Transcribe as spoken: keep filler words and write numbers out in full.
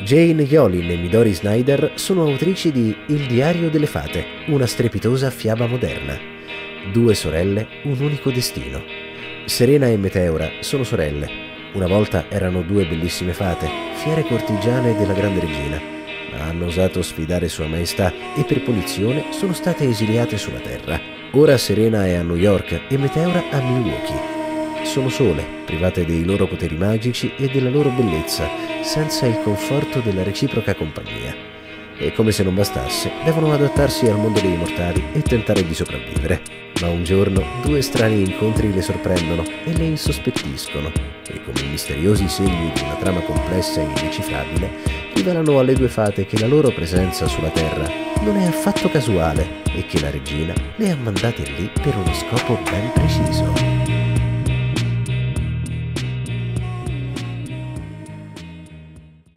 Jane Yolin e Midori Snyder sono autrici di Il diario delle fate, una strepitosa fiaba moderna. Due sorelle, un unico destino. Serena e Meteora sono sorelle. Una volta erano due bellissime fate, fiere cortigiane della grande regina, ma hanno osato sfidare Sua Maestà e per punizione sono state esiliate sulla Terra. Ora Serena è a New York e Meteora a Milwaukee. Sono sole, private dei loro poteri magici e della loro bellezza, senza il conforto della reciproca compagnia. E come se non bastasse, devono adattarsi al mondo dei mortali e tentare di sopravvivere. Ma un giorno due strani incontri le sorprendono e le insospettiscono, e come misteriosi segni di una trama complessa e indecifrabile, rivelano alle due fate che la loro presenza sulla Terra non è affatto casuale e che la regina le ha mandate lì per uno scopo ben preciso.